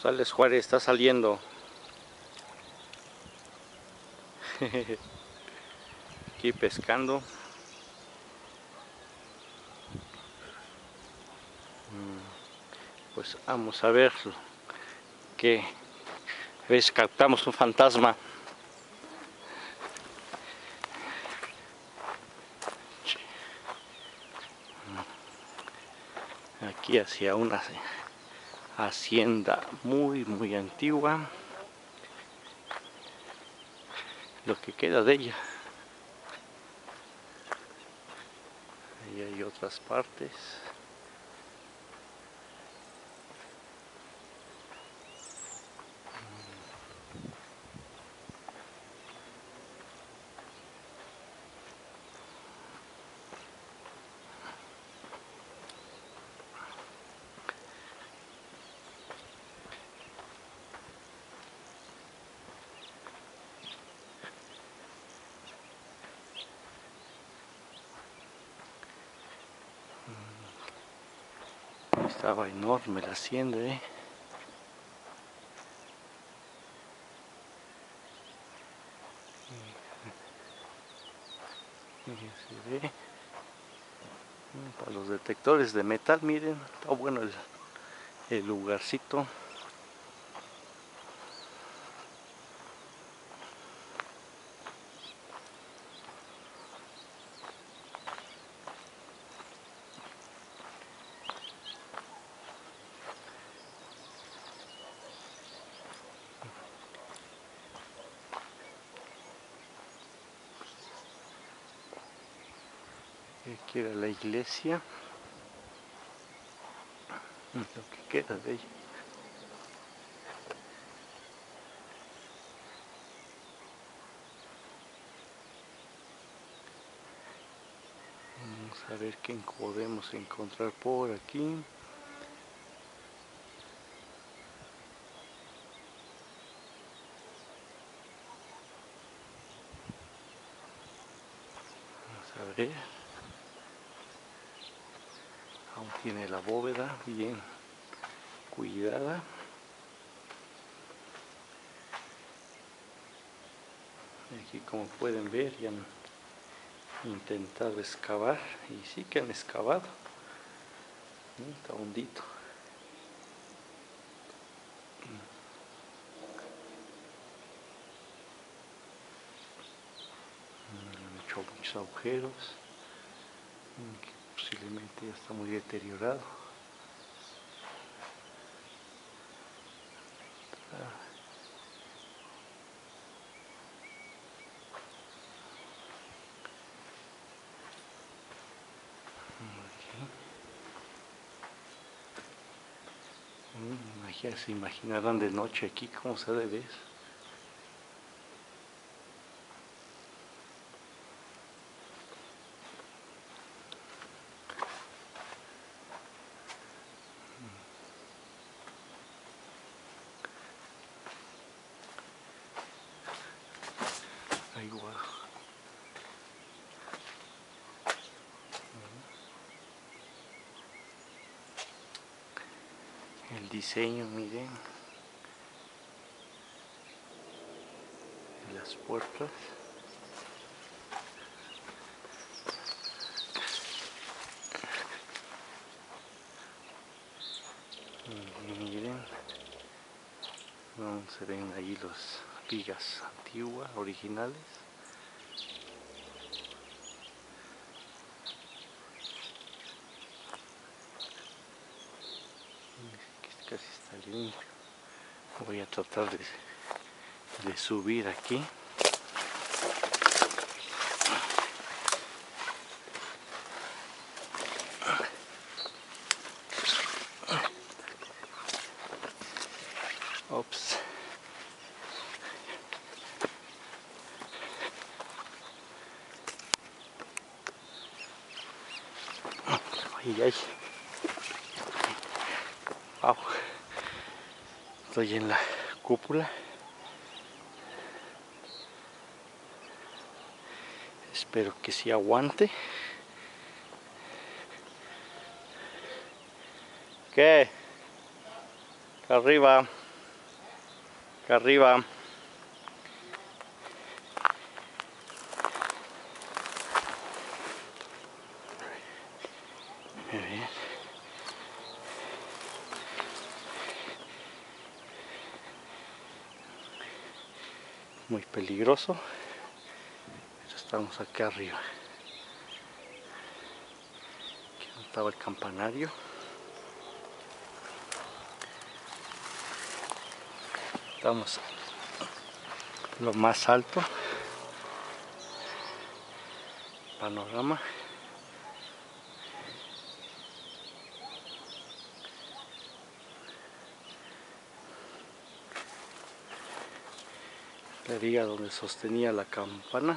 Sales, Juárez, está saliendo. Aquí pescando. Pues vamos a ver que ves, captamos un fantasma. Aquí hacia una hacienda muy antigua, lo que queda de ella. Ahí hay otras partes. Estaba enorme la hacienda, Se ve. Para los detectores de metal, miren, está bueno el lugarcito. Aquí era la iglesia, lo que queda de ella. Vamos a ver qué podemos encontrar por aquí. Vamos a ver. Aún tiene la bóveda bien cuidada. Aquí, como pueden ver, ya han intentado excavar y sí que han excavado. Está hondito. Han hecho muchos agujeros, que posiblemente ya está muy deteriorado. Ya se imaginarán de noche aquí cómo se debe ver. Ahí va. El diseño, miren, de las puertas. Miren, se ven ahí las vigas antiguas, originales. Casi está limpio. Voy a tratar de subir aquí. Ops. Ay. Wow. Estoy en la cúpula. Espero que sí aguante. ¿Qué? Arriba. Acá arriba. Muy bien. Muy peligroso, pero estamos acá arriba. Aquí donde estaba el campanario. Estamos lo más alto. Panorama. La viga donde sostenía la campana.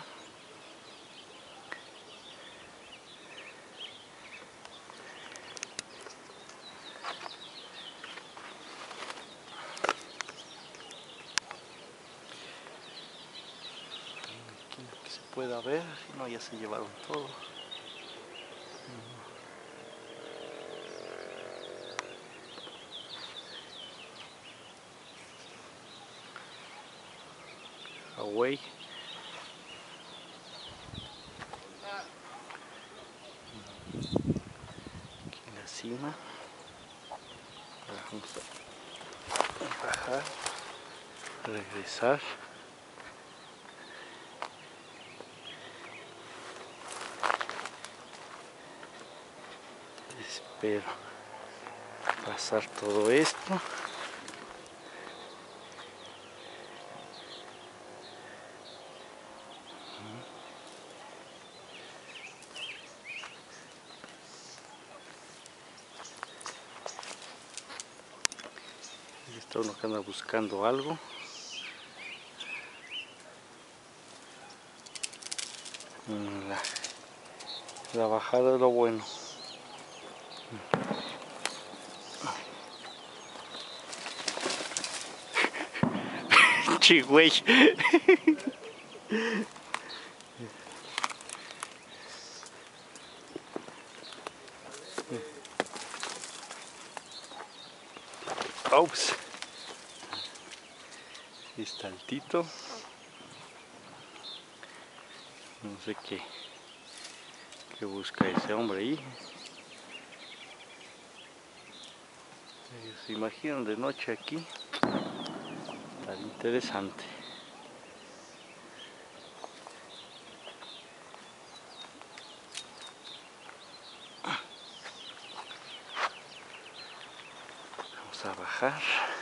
Aquí se pueda ver, si no ya se llevaron todo. Away. Aquí en la cima. Ahora vamos a bajar, regresar. Espero pasar todo esto. Ahí está uno que anda buscando algo. La bajada es lo bueno. Chigüey. Ups. Está altito. No sé qué busca ese hombre ahí. ¿Se imaginan de noche aquí? Está interesante. Vamos a bajar.